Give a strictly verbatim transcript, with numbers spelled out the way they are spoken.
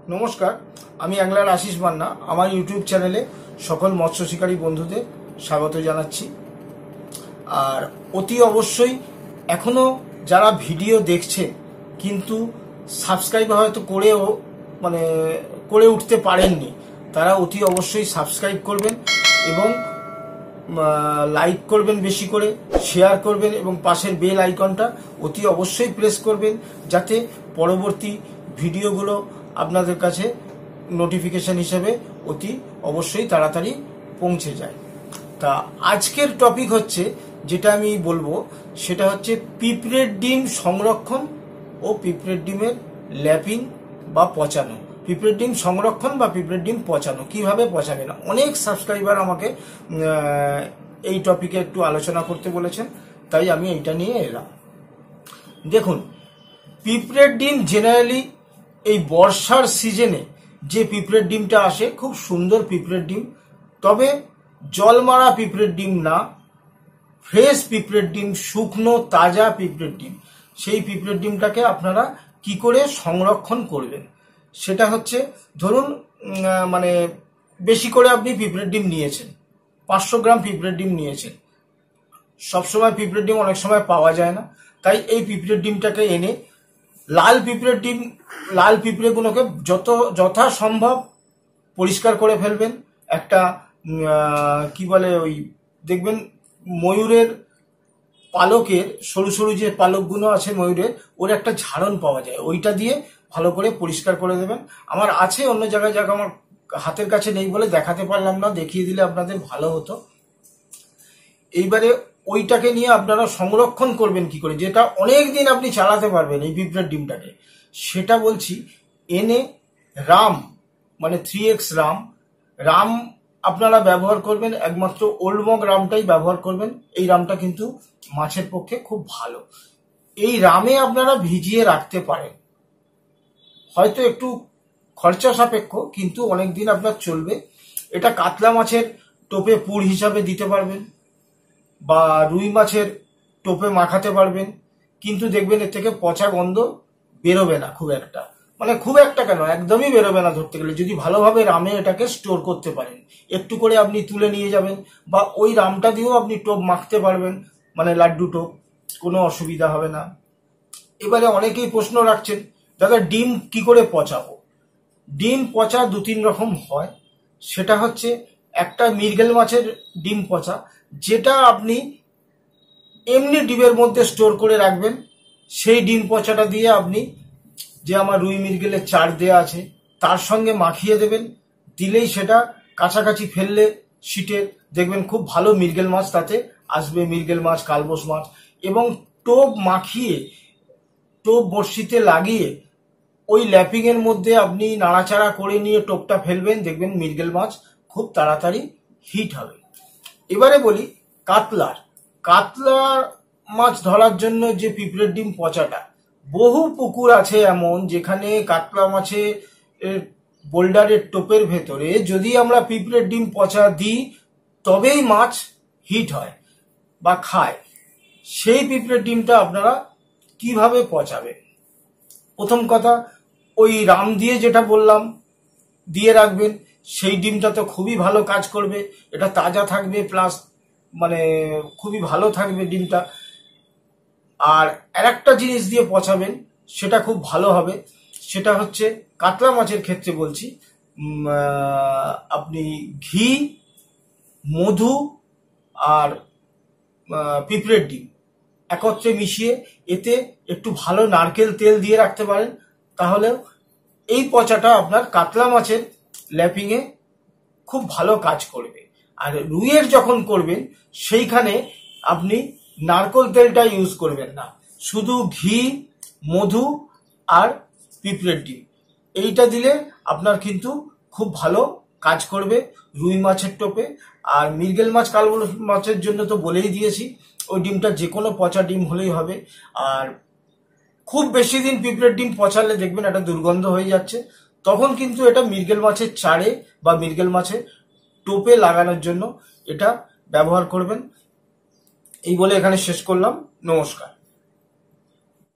নমস্কার, আমি অ্যাংলার আশিস মান্না। আমার ইউটিউব চ্যানেলে সকল মৎস্য শিকারী বন্ধুদের স্বাগত জানাচ্ছি। আর অতি অবশ্যই এখনো যারা ভিডিও দেখছে কিন্তু সাবস্ক্রাইব হয়তো করেও মানে করে উঠতে পারেননি, তারা অতি অবশ্যই সাবস্ক্রাইব করবেন এবং লাইক করবেন, বেশি করে শেয়ার করবেন এবং পাশের বেল আইকনটা অতি অবশ্যই প্রেস করবেন, যাতে পরবর্তী ভিডিওগুলো আপনাদের কাছে নোটিফিকেশন হিসেবে অতি অবশ্যই তাড়াতাড়ি পৌঁছে যায়। তা আজকের টপিক হচ্ছে, যেটা আমি বলবো সেটা হচ্ছে পিঁপড়ের ডিম সংরক্ষণ ও পিঁপড়ের ডিমের ল্যাপিং বা পচানো। পিঁপড়ের ডিম সংরক্ষণ বা পিঁপড়ের ডিম পচানো কিভাবে পচাবেন, অনেক সাবস্ক্রাইবার আমাকে এই টপিকে একটু আলোচনা করতে বলেছেন, তাই আমি এইটা নিয়ে এলাম। দেখুন, পিঁপড়ের ডিম জেনারেলি এই বর্ষার সিজনে যে পিঁপড়ের ডিমটা আসে খুব সুন্দর পিঁপড়ের ডিম, তবে জল মারা পিঁপড়ের ডিম না, ফ্রেশ পিঁপড়ের ডিম, শুকনো তাজা পিঁপড়ের ডিম। সেই পিঁপড়ের ডিমটাকে আপনারা কি করে সংরক্ষণ করবেন সেটা হচ্ছে, ধরুন মানে বেশি করে আপনি পিঁপড়ের ডিম নিয়েছেন, পাঁচশো গ্রাম পিঁপড়ের ডিম নিয়েছেন। সবসময় পিঁপড়ের ডিম অনেক সময় পাওয়া যায় না, তাই এই পিঁপড়ের ডিমটাকে এনে লাল পিঁপড়ের ডিম লাল পিঁপড়েগুলোকে যত যথাসম্ভব পরিষ্কার করে ফেলবেন। একটা কি বলে ওই দেখবেন ময়ূরের পালকের সরু সরু যে পালকগুলো আছে ময়ূরের, ওর একটা ঝাড়ন পাওয়া যায়, ওইটা দিয়ে ভালো করে পরিষ্কার করে দেবেন। আমার আছে অন্য জায়গায়, জায়গা আমার হাতের কাছে নেই বলে দেখাতে পারলাম না, দেখিয়ে দিলে আপনাদের ভালো হতো। এইবারে ওইটাকে নিয়ে আপনারা সংরক্ষণ করবেন কি করে, যেটা অনেক দিন আপনি চালাতে পারবেন এই পিঁপড়ের ডিমটাকে, সেটা বলছি। এনে রাম মানে থ্রি এক্স রাম রাম আপনারা ব্যবহার করবেন, একমাত্র ওল্ড মগ রামটাই ব্যবহার করবেন। এই রামটা কিন্তু মাছের পক্ষে খুব ভালো। এই রামে আপনারা ভিজিয়ে রাখতে পারেন, হয়তো একটু খরচা সাপেক্ষ কিন্তু অনেক দিন আপনার চলবে। এটা কাতলা মাছের টোপে পুর হিসাবে দিতে পারবেন বা রুই মাছের টোপে মাখাতে পারবেন, কিন্তু দেখবেন এর থেকে পচা গন্ধ বেরোবে না খুব একটা, মানে খুব একটা কেন, একদমই বেরোবে না ধরতে গেলে, যদি ভালোভাবে রামে এটাকে স্টোর করতে পারেন। একটু করে আপনি তুলে নিয়ে যাবেন বা ওই রামটা দিয়েও আপনি টোপ মাখতে পারবেন, মানে লাড্ডু টোপ, কোনো অসুবিধা হবে না। এবারে অনেকেই প্রশ্ন রাখছেন, দাদা ডিম কি করে পচাবো? ডিম পচা দু তিন রকম হয়। সেটা হচ্ছে একটা মৃগেল মাছের ডিম পচা, যেটা আপনি এমনি ডিমের মধ্যে স্টোর করে রাখবেন। সেই ডিম পচাটা দিয়ে আপনি যে আমার রুই মৃগেলের চার দেয়া আছে তার সঙ্গে মাখিয়ে দেবেন, দিলেই সেটা কাছাকাছি ফেললে শীটের দেখবেন খুব ভালো মৃগেল মাছ তাতে আসবে, মৃগেল মাছ, কালবোস মাছ। এবং টোপ মাখিয়ে টোপ বড়শিতে লাগিয়ে ওই ল্যাপিং এর মধ্যে আপনি নাড়াচাড়া করে নিয়ে টোপটা ফেলবেন, দেখবেন মৃগেল মাছ খুব তাড়াতাড়ি হিট হবে। এবারে বলি কাতলার কাতলা মাছ ধরার জন্য যে পিঁপড়ের ডিম পচাটা, বহু পুকুর আছে এমন যেখানে কাতলা মাছে বোল্ডারের টোপের ভেতরে যদি আমরা পিঁপড়ের ডিম পচা দিই তবেই মাছ হিট হয় বা খায়। সেই পিঁপড়ের ডিমটা আপনারা কিভাবে পচাবেন? প্রথম কথা, ওই রাম দিয়ে যেটা বললাম দিয়ে রাখবেন, সেই ডিমটা তো খুবই ভালো কাজ করবে, এটা তাজা থাকবে প্লাস মানে খুবই ভালো থাকবে ডিমটা। আর আরেকটা জিনিস দিয়ে পচাবেন, সেটা খুব ভালো হবে, সেটা হচ্ছে কাতলা মাছের ক্ষেত্রে বলছি, আপনি ঘি, মধু আর পিঁপড়ের ডিম একত্রে মিশিয়ে এতে একটু ভালো নারকেল তেল দিয়ে রাখতে পারেন, তাহলে এই পচাটা আপনার কাতলা মাছের ল্যাপিংয়ে খুব ভালো কাজ করবে। আর রুইয়ের যখন করবেন সেইখানে আপনি নারকেল তেলটা ইউজ করবেন না, শুধু ঘি, মধু আর পিঁপড়ের ডিম, এইটা দিলে আপনার কিন্তু খুব ভালো কাজ করবে রুই মাছের টোপে। আর মৃগেল মাছ, কালবোস মাছের জন্য তো বলেই দিয়েছি, ওই ডিমটা যে কোনো পচা ডিম হলেই হবে। আর খুব বেশি দিন পিঁপড়ের ডিম পচালে দেখবেন এটা দুর্গন্ধ হয়ে যাচ্ছে, তখন কিন্তু এটা মৃগেল মাছের চারে বা মৃগেল মাছের টোপে লাগানোর জন্য এটা ব্যবহার করবেন। এই বলে এখানে শেষ করলাম। নমস্কার।